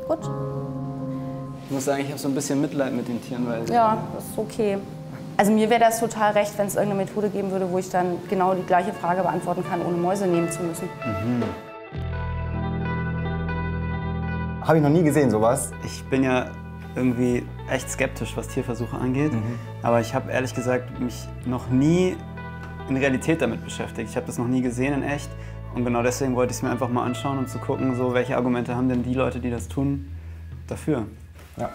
Gut. Ich muss sagen, ich habe so ein bisschen Mitleid mit den Tieren, weil... Ja, das ist okay. Also mir wäre das total recht, wenn es irgendeine Methode geben würde, wo ich dann genau die gleiche Frage beantworten kann, ohne Mäuse nehmen zu müssen. Habe ich noch nie gesehen, sowas. Ich bin ja irgendwie echt skeptisch, was Tierversuche angeht. Aber ich habe ehrlich gesagt mich noch nie in Realität damit beschäftigt. Ich habe das noch nie gesehen in echt. Und genau deswegen wollte ich es mir einfach mal anschauen, um zu gucken, so, welche Argumente haben denn die Leute, die das tun, dafür. Ja.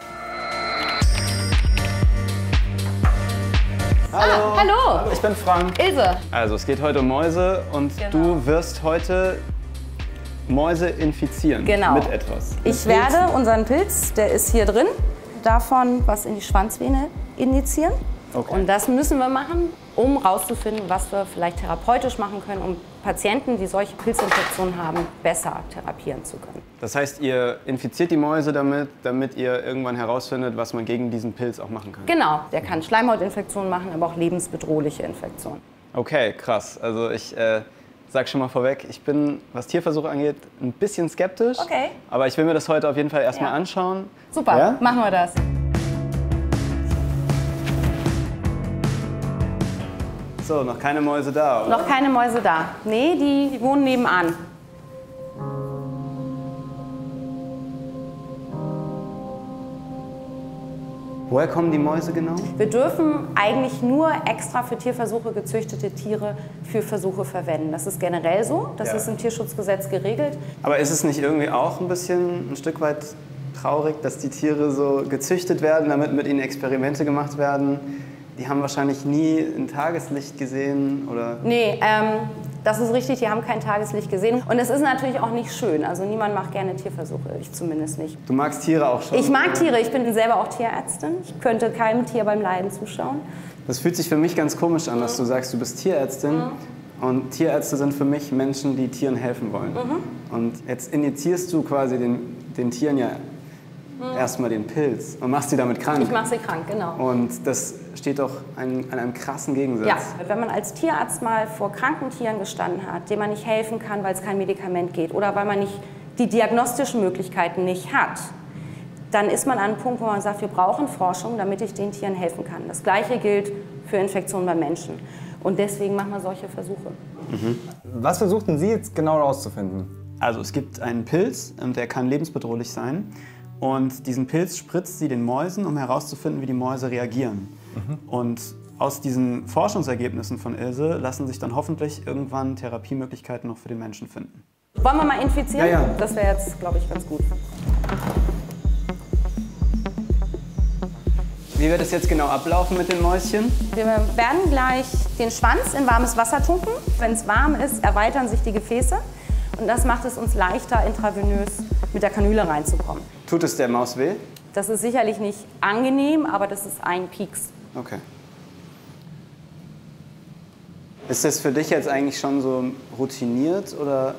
Hallo. Hallo. Ich bin Frank. Ilse. Also es geht heute um Mäuse und du wirst heute Mäuse infizieren mit etwas. Ich werde unseren Pilz, der ist hier drin, davon was in die Schwanzvene injizieren. Okay. Und das müssen wir machen, um rauszufinden, was wir vielleicht therapeutisch machen können, um Patienten, die solche Pilzinfektionen haben, besser therapieren zu können. Das heißt, ihr infiziert die Mäuse damit ihr irgendwann herausfindet, was man gegen diesen Pilz auch machen kann? Genau, der kann Schleimhautinfektionen machen, aber auch lebensbedrohliche Infektionen. Okay, krass. Also ich sag schon mal vorweg, ich bin, was Tierversuche angeht, ein bisschen skeptisch. Okay. Aber ich will mir das heute auf jeden Fall erstmal anschauen. Super, ja? machen wir das. So, noch keine Mäuse da, oder? Noch keine Mäuse da. Nee, die wohnen nebenan. Woher kommen die Mäuse genau? Wir dürfen eigentlich nur extra für Tierversuche gezüchtete Tiere für Versuche verwenden. Das ist generell so, das ist im Tierschutzgesetz geregelt. Aber ist es nicht irgendwie auch ein Stück weit traurig, dass die Tiere so gezüchtet werden, damit mit ihnen Experimente gemacht werden? Die haben wahrscheinlich nie ein Tageslicht gesehen, oder? Nee, das ist richtig, die haben kein Tageslicht gesehen. Und es ist natürlich auch nicht schön. Also niemand macht gerne Tierversuche, ich zumindest nicht. Du magst Tiere auch schon? Ich mag Tiere, ich bin selber auch Tierärztin. Ich könnte keinem Tier beim Leiden zuschauen. Das fühlt sich für mich ganz komisch an, dass du sagst, du bist Tierärztin. Und Tierärzte sind für mich Menschen, die Tieren helfen wollen. Und jetzt injizierst du quasi den Tieren ja erstmal den Pilz und machst sie damit krank. Ich mache sie krank, genau. Und das steht doch an einem krassen Gegensatz. Ja, wenn man als Tierarzt mal vor kranken Tieren gestanden hat, denen man nicht helfen kann, weil es kein Medikament geht oder weil man nicht die diagnostischen Möglichkeiten nicht hat, dann ist man an einem Punkt, wo man sagt, wir brauchen Forschung, damit ich den Tieren helfen kann. Das Gleiche gilt für Infektionen bei Menschen. Und deswegen machen wir solche Versuche. Was versuchten Sie jetzt genau herauszufinden? Also es gibt einen Pilz, der kann lebensbedrohlich sein. Und diesen Pilz spritzt sie den Mäusen, um herauszufinden, wie die Mäuse reagieren. Und aus diesen Forschungsergebnissen von Ilse lassen sich dann hoffentlich irgendwann Therapiemöglichkeiten noch für den Menschen finden. Wollen wir mal infizieren? Ja, ja. Das wäre jetzt, glaube ich, ganz gut. Wie wird es jetzt genau ablaufen mit den Mäuschen? Wir werden gleich den Schwanz in warmes Wasser tunken. Wenn es warm ist, erweitern sich die Gefäße. Und das macht es uns leichter, intravenös mit der Kanüle reinzukommen. Tut es der Maus weh? Das ist sicherlich nicht angenehm, aber das ist ein Pieks. Okay. Ist das für dich jetzt eigentlich schon so routiniert, oder?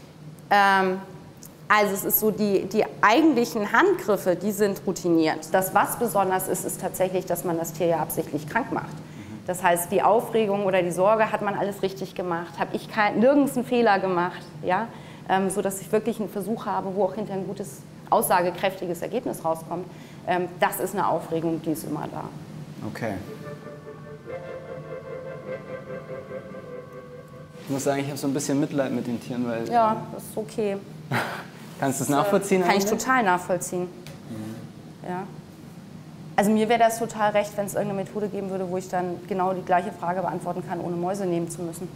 Also es ist so, die eigentlichen Handgriffe, die sind routiniert. Das, was besonders ist, ist tatsächlich, dass man das Tier ja absichtlich krank macht. Das heißt, die Aufregung oder die Sorge, hat man alles richtig gemacht, habe ich nirgends einen Fehler gemacht, ja? Sodass ich wirklich einen Versuch habe, wo auch hinterher ein gutes, aussagekräftiges Ergebnis rauskommt. Das ist eine Aufregung, die ist immer da. Okay. Ich muss sagen, ich habe so ein bisschen Mitleid mit den Tieren, weil... Ja, das ist okay. Kannst du das nachvollziehen? Kann ich total nachvollziehen. Ja. Also mir wäre das total recht, wenn es irgendeine Methode geben würde, wo ich dann genau die gleiche Frage beantworten kann, ohne Mäuse nehmen zu müssen.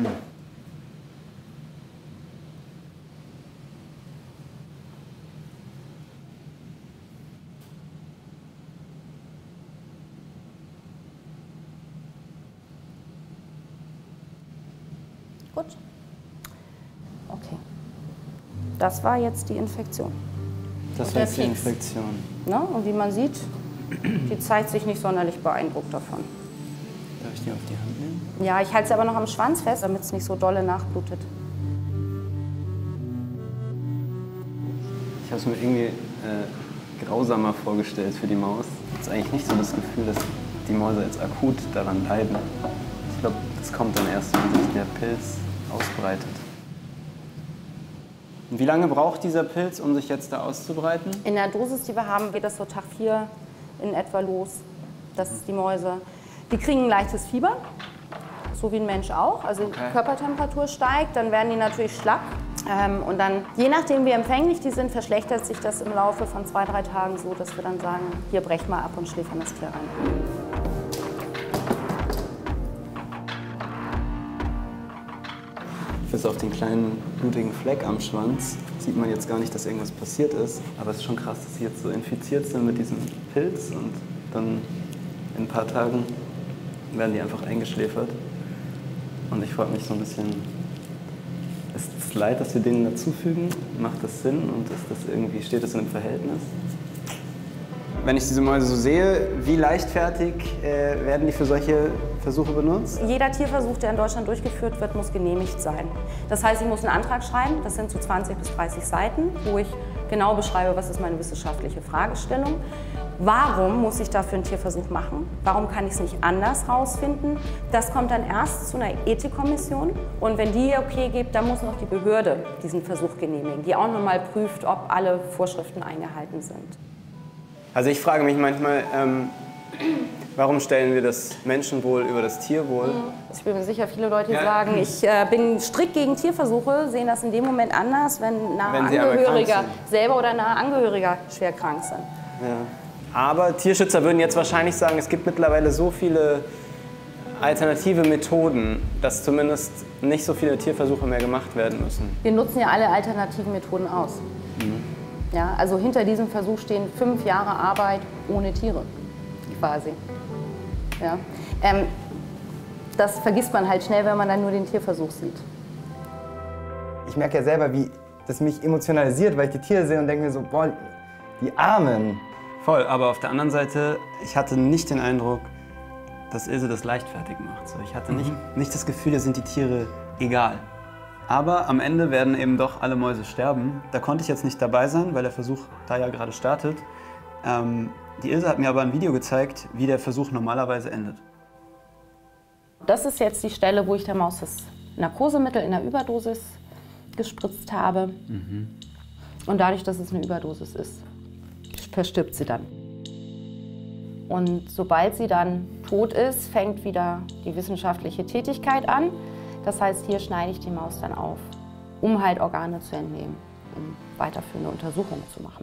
Gut. Okay. Das war jetzt die Infektion. Das war jetzt die Infektion. Ne? Und wie man sieht, die zeigt sich nicht sonderlich beeindruckt davon. Darf ich die auf die Hand nehmen? Ja, ich halte sie aber noch am Schwanz fest, damit es nicht so dolle nachblutet. Ich habe es mir irgendwie grausamer vorgestellt für die Maus. Ich habe eigentlich nicht so das Gefühl, dass die Mäuse jetzt akut daran leiden. Ich glaube, das kommt dann erst, wenn sich der Pilz ausbreitet. Wie lange braucht dieser Pilz, um sich jetzt da auszubreiten? In der Dosis, die wir haben, geht das so Tag 4 in etwa los. Das ist die Mäuse. Die kriegen ein leichtes Fieber, so wie ein Mensch auch. Also die Körpertemperatur steigt, dann werden die natürlich schlapp. Und dann, je nachdem wie empfänglich die sind, verschlechtert sich das im Laufe von 2, 3 Tagen so, dass wir dann sagen, hier brech mal ab und schläfern das Tier rein. Bis auf den kleinen blutigen Fleck am Schwanz sieht man jetzt gar nicht, dass irgendwas passiert ist. Aber es ist schon krass, dass sie jetzt so infiziert sind mit diesem Pilz und dann in ein paar Tagen werden die einfach eingeschläfert. Und ich frage mich so ein bisschen, ist es leid, dass wir denen dazufügen? Macht das Sinn und steht das in einem Verhältnis? Wenn ich diese Mäuse so sehe, wie leichtfertig werden die für solche Versuche benutzt? Jeder Tierversuch, der in Deutschland durchgeführt wird, muss genehmigt sein. Das heißt, ich muss einen Antrag schreiben, das sind so 20 bis 30 Seiten, wo ich genau beschreibe, was ist meine wissenschaftliche Fragestellung. Warum muss ich dafür einen Tierversuch machen? Warum kann ich es nicht anders rausfinden? Das kommt dann erst zu einer Ethikkommission und wenn die okay gibt, dann muss noch die Behörde diesen Versuch genehmigen, die auch nochmal prüft, ob alle Vorschriften eingehalten sind. Also ich frage mich manchmal, warum stellen wir das Menschenwohl über das Tierwohl? Ich bin mir sicher, viele Leute sagen, ich bin strikt gegen Tierversuche, sehen das in dem Moment anders, wenn nahe Angehöriger selber oder nahe Angehöriger schwer krank sind. Ja. Aber Tierschützer würden jetzt wahrscheinlich sagen, es gibt mittlerweile so viele alternative Methoden, dass zumindest nicht so viele Tierversuche mehr gemacht werden müssen. Wir nutzen ja alle alternativen Methoden aus. Ja, also hinter diesem Versuch stehen 5 Jahre Arbeit ohne Tiere, quasi. Ja. Das vergisst man halt schnell, wenn man dann nur den Tierversuch sieht. Ich merke ja selber, wie das mich emotionalisiert, weil ich die Tiere sehe und denke mir so, boah, die Armen. Voll, aber auf der anderen Seite, ich hatte nicht den Eindruck, dass Ilse das leichtfertig macht. So, ich hatte nicht das Gefühl, da sind die Tiere egal. Aber am Ende werden eben doch alle Mäuse sterben. Da konnte ich jetzt nicht dabei sein, weil der Versuch da ja gerade startet. Die Ilse hat mir aber ein Video gezeigt, wie der Versuch normalerweise endet. Das ist jetzt die Stelle, wo ich der Maus das Narkosemittel in der Überdosis gespritzt habe. Und dadurch, dass es eine Überdosis ist, verstirbt sie dann. Und sobald sie dann tot ist, fängt wieder die wissenschaftliche Tätigkeit an. Das heißt, hier schneide ich die Maus dann auf, um halt Organe zu entnehmen, um weiterführende Untersuchungen zu machen.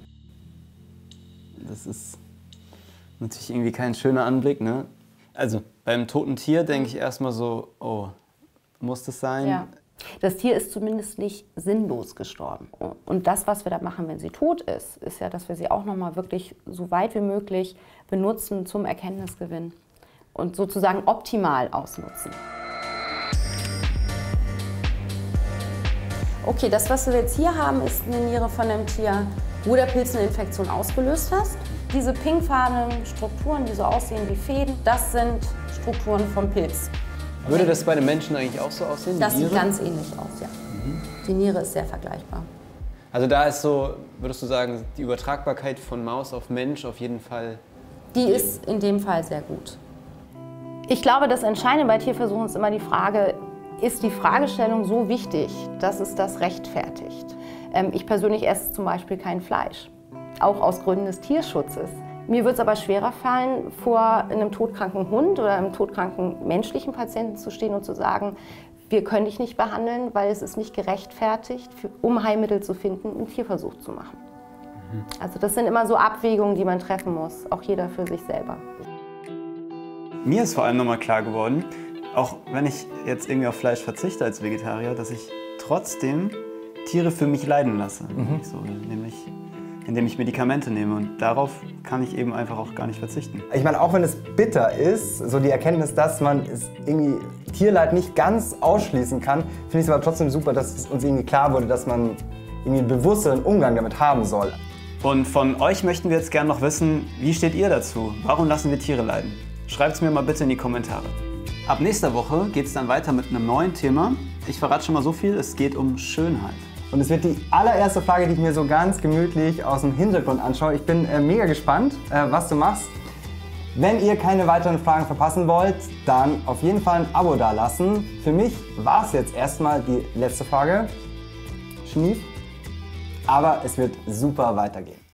Das ist natürlich irgendwie kein schöner Anblick, ne? Also beim toten Tier denke ich erstmal so, oh, muss das sein? Ja. Das Tier ist zumindest nicht sinnlos gestorben. Und das, was wir da machen, wenn sie tot ist, ist ja, dass wir sie auch noch mal wirklich so weit wie möglich benutzen zum Erkenntnisgewinn und sozusagen optimal ausnutzen. Okay, das, was wir jetzt hier haben, ist eine Niere von einem Tier, wo der Pilz eine Infektion ausgelöst hat. Diese pinkfarbenen Strukturen, die so aussehen wie Fäden, das sind Strukturen vom Pilz. Würde das bei den Menschen eigentlich auch so aussehen? Das sieht ganz ähnlich aus, ja. Die Niere ist sehr vergleichbar. Also da ist so, würdest du sagen, die Übertragbarkeit von Maus auf Mensch auf jeden Fall? Die ist in dem Fall sehr gut. Ich glaube, das Entscheidende bei Tierversuchen ist immer die Frage, ist die Fragestellung so wichtig, dass es das rechtfertigt? Ich persönlich esse zum Beispiel kein Fleisch, auch aus Gründen des Tierschutzes. Mir wird es aber schwerer fallen, vor einem todkranken Hund oder einem todkranken menschlichen Patienten zu stehen und zu sagen, wir können dich nicht behandeln, weil es ist nicht gerechtfertigt, um Heilmittel zu finden, einen Tierversuch zu machen. Also das sind immer so Abwägungen, die man treffen muss, auch jeder für sich selber. Mir ist vor allem nochmal klar geworden, auch wenn ich jetzt irgendwie auf Fleisch verzichte als Vegetarier, dass ich trotzdem Tiere für mich leiden lasse. So, nämlich indem ich Medikamente nehme. Und darauf kann ich eben einfach auch gar nicht verzichten. Ich meine, auch wenn es bitter ist, so die Erkenntnis, dass man es irgendwie Tierleid nicht ganz ausschließen kann, finde ich es aber trotzdem super, dass es uns irgendwie klar wurde, dass man irgendwie einen bewussteren Umgang damit haben soll. Und von euch möchten wir jetzt gerne noch wissen, wie steht ihr dazu? Warum lassen wir Tiere leiden? Schreibt es mir mal bitte in die Kommentare. Ab nächster Woche geht es dann weiter mit einem neuen Thema. Ich verrate schon mal so viel, es geht um Schönheit. Und es wird die allererste Frage, die ich mir so ganz gemütlich aus dem Hintergrund anschaue. Ich bin mega gespannt, was du machst. Wenn ihr keine weiteren Fragen verpassen wollt, dann auf jeden Fall ein Abo dalassen. Für mich war es jetzt erstmal die letzte Frage. Schnief, Aber es wird super weitergehen.